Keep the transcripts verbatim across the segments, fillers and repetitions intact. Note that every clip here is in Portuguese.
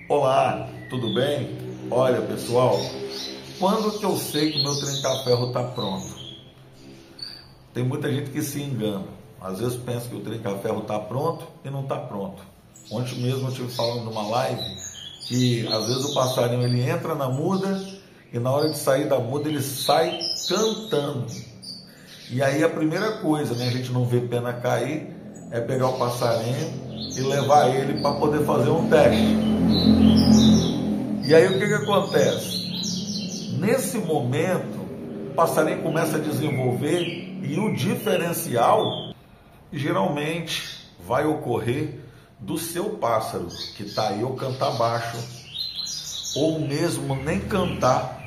Olá, tudo bem? Olha, pessoal, quando que eu sei que o meu trinca-ferro está pronto? Tem muita gente que se engana. Às vezes pensa que o trinca-ferro está pronto e não está pronto. Ontem mesmo eu estive falando numa live que às vezes o passarinho ele entra na muda e na hora de sair da muda ele sai cantando. E aí a primeira coisa, né, a gente não vê pena cair, é pegar o passarinho e levar ele para poder fazer um teste. E aí o que que acontece? Nesse momento, o passarinho começa a desenvolver e o diferencial geralmente vai ocorrer do seu pássaro, que está aí ou cantar baixo, ou mesmo nem cantar.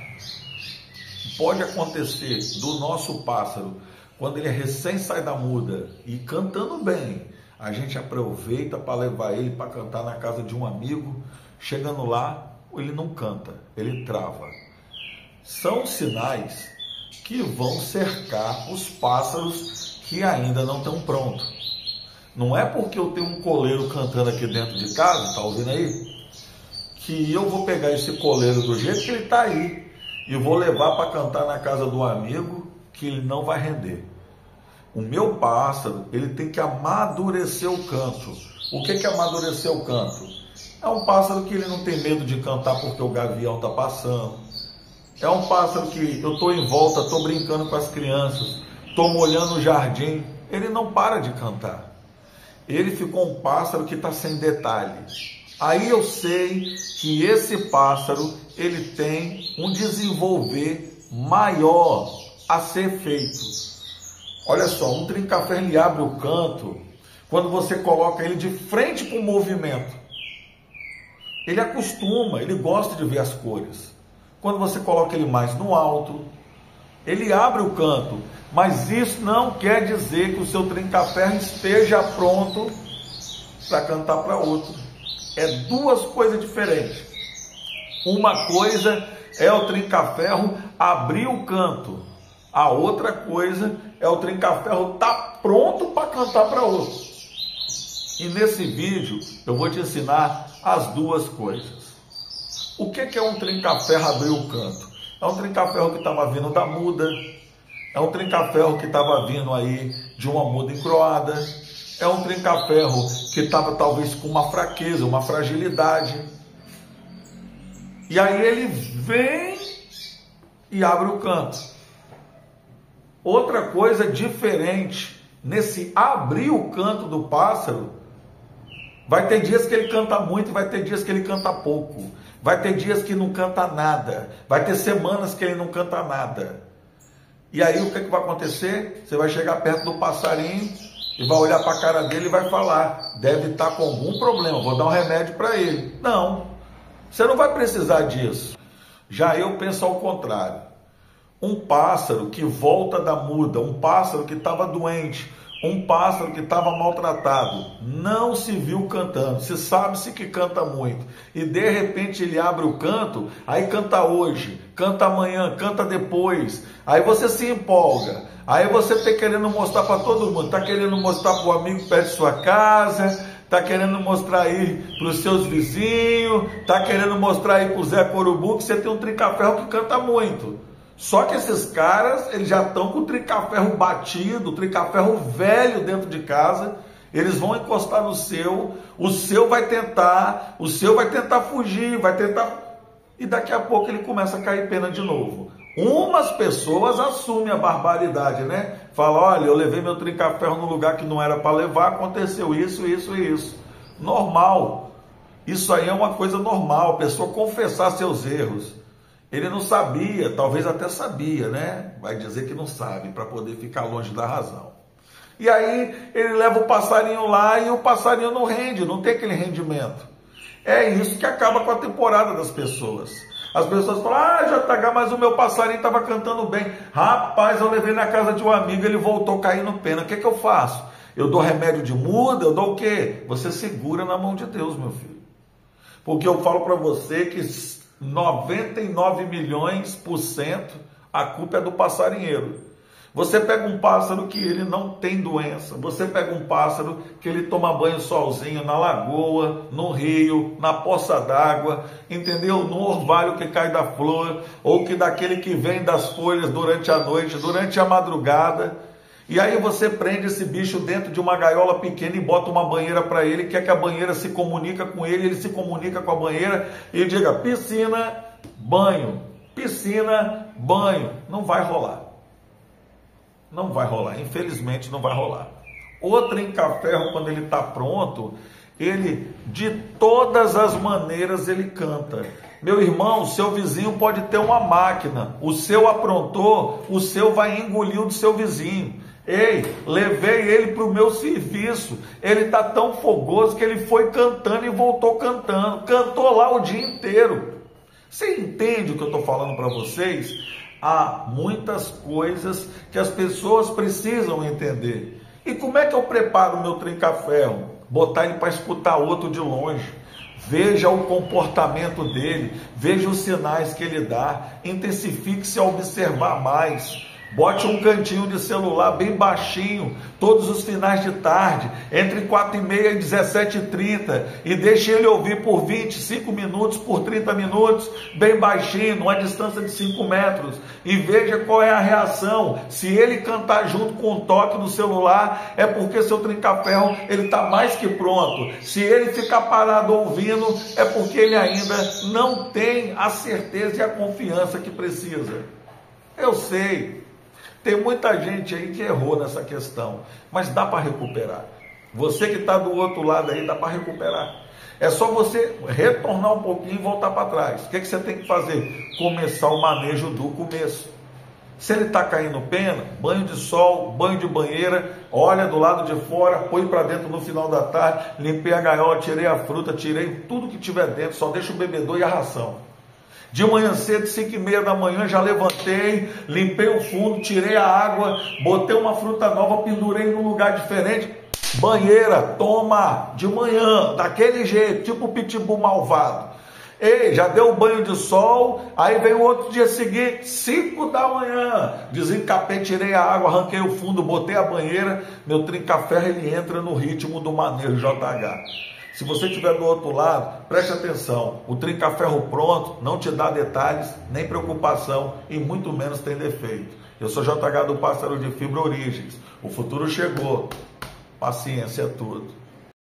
Pode acontecer do nosso pássaro, quando ele recém sai da muda e cantando bem, a gente aproveita para levar ele para cantar na casa de um amigo. Chegando lá, ele não canta, ele trava. São sinais que vão cercar os pássaros que ainda não estão prontos. Não é porque eu tenho um coleiro cantando aqui dentro de casa, tá ouvindo aí? Que eu vou pegar esse coleiro do jeito que ele está aí e vou levar para cantar na casa do amigo, que ele não vai render. O meu pássaro, ele tem que amadurecer o canto. O que que é amadurecer o canto? É um pássaro que ele não tem medo de cantar porque o gavião está passando. É um pássaro que eu estou em volta, estou brincando com as crianças, estou molhando o jardim, ele não para de cantar. Ele ficou um pássaro que está sem detalhes. Aí eu sei que esse pássaro, ele tem um desenvolver maior a ser feito. Olha só, um trinca-ferro ele abre o canto quando você coloca ele de frente para o movimento. Ele acostuma, ele gosta de ver as cores. Quando você coloca ele mais no alto, ele abre o canto. Mas isso não quer dizer que o seu trinca-ferro esteja pronto para cantar para outro. É duas coisas diferentes. Uma coisa é o trinca-ferro abrir o canto. A outra coisa é o trinca-ferro estar pronto para cantar para outro. E nesse vídeo eu vou te ensinar as duas coisas. O que que é um trinca-ferro abrir o canto? É um trinca-ferro que estava vindo da muda. É um trinca-ferro que estava vindo aí de uma muda encroada. É um trinca-ferro que estava talvez com uma fraqueza, uma fragilidade. E aí ele vem e abre o canto. Outra coisa diferente, nesse abrir o canto do pássaro, vai ter dias que ele canta muito, vai ter dias que ele canta pouco. Vai ter dias que não canta nada. Vai ter semanas que ele não canta nada. E aí o que, que vai acontecer? Você vai chegar perto do passarinho e vai olhar para a cara dele e vai falar, deve estar com algum problema, vou dar um remédio para ele. Não, você não vai precisar disso. Já eu penso ao contrário. Um pássaro que volta da muda, um pássaro que estava doente, um pássaro que estava maltratado, não se viu cantando, se sabe-se que canta muito, e de repente ele abre o canto, aí canta hoje, canta amanhã, canta depois, aí você se empolga, aí você está querendo mostrar para todo mundo, está querendo mostrar para o amigo perto de sua casa, está querendo mostrar aí para os seus vizinhos, está querendo mostrar aí para o Zé Corubu que você tem um trinca-ferro que canta muito. Só que esses caras, eles já estão com o trinca-ferro batido, o trinca-ferro velho dentro de casa, eles vão encostar no seu, o seu vai tentar, o seu vai tentar fugir, vai tentar, e daqui a pouco ele começa a cair pena de novo. Umas pessoas assumem a barbaridade, né? Fala, olha, eu levei meu trinca-ferro no lugar que não era para levar, aconteceu isso, isso e isso. Normal. Isso aí é uma coisa normal, a pessoa confessar seus erros. Ele não sabia, talvez até sabia, né? Vai dizer que não sabe, para poder ficar longe da razão. E aí ele leva o passarinho lá e o passarinho não rende, não tem aquele rendimento. É isso que acaba com a temporada das pessoas. As pessoas falam, ah, J H, mas o meu passarinho estava cantando bem. Rapaz, eu levei na casa de um amigo, ele voltou caindo pena. O que que eu faço? Eu dou remédio de muda, eu dou o quê? Você segura na mão de Deus, meu filho. Porque eu falo para você que noventa e nove milhões por cento a culpa é do passarinheiro. Você pega um pássaro que ele não tem doença, você pega um pássaro que ele toma banho sozinho na lagoa, no rio, na poça d'água, entendeu? No orvalho que cai da flor, ou que daquele que vem das folhas durante a noite, durante a madrugada. E aí você prende esse bicho dentro de uma gaiola pequena e bota uma banheira para ele, quer que a banheira se comunica com ele, ele se comunica com a banheira e diga piscina, banho, piscina, banho. Não vai rolar. Não vai rolar, infelizmente não vai rolar. O trinca-ferro, quando ele está pronto, ele, de todas as maneiras, ele canta. Meu irmão, seu vizinho pode ter uma máquina, o seu aprontou, o seu vai engolir o do seu vizinho. Ei, levei ele para o meu serviço, ele está tão fogoso que ele foi cantando e voltou cantando, cantou lá o dia inteiro. Você entende o que eu estou falando para vocês? Há muitas coisas que as pessoas precisam entender. E como é que eu preparo o meu trinca-ferro? Botar ele para escutar outro de longe. Veja o comportamento dele, veja os sinais que ele dá, intensifique-se a observar mais. Bote um cantinho de celular bem baixinho, todos os finais de tarde, entre quatro e meia e dezessete e trinta, e deixe ele ouvir por vinte e cinco minutos, por trinta minutos, bem baixinho, numa distância de cinco metros, e veja qual é a reação. Se ele cantar junto com o toque no celular, é porque seu trinca-ferro ele está mais que pronto. Se ele ficar parado ouvindo, é porque ele ainda não tem a certeza e a confiança que precisa. Eu sei. Tem muita gente aí que errou nessa questão, mas dá para recuperar. Você que está do outro lado aí, dá para recuperar. É só você retornar um pouquinho e voltar para trás. O que, que você tem que fazer? Começar o manejo do começo. Se ele está caindo pena, banho de sol, banho de banheira, olha do lado de fora, põe para dentro no final da tarde, limpei a gaiola, tirei a fruta, tirei tudo que tiver dentro, só deixa o bebedor e a ração. De manhã cedo, cinco e meia da manhã, já levantei, limpei o fundo, tirei a água, botei uma fruta nova, pendurei num lugar diferente. Banheira, toma, de manhã, daquele jeito, tipo o pitbull malvado. Ei, já deu banho de sol, aí vem o outro dia seguinte, cinco da manhã, desencapei, tirei a água, arranquei o fundo, botei a banheira, meu trinca-ferro ele entra no ritmo do manejo J H. Se você estiver do outro lado, preste atenção, o trinca-ferro pronto não te dá detalhes, nem preocupação e muito menos tem defeito. Eu sou J H do Pássaro de Fibra Origens, o futuro chegou, paciência é tudo.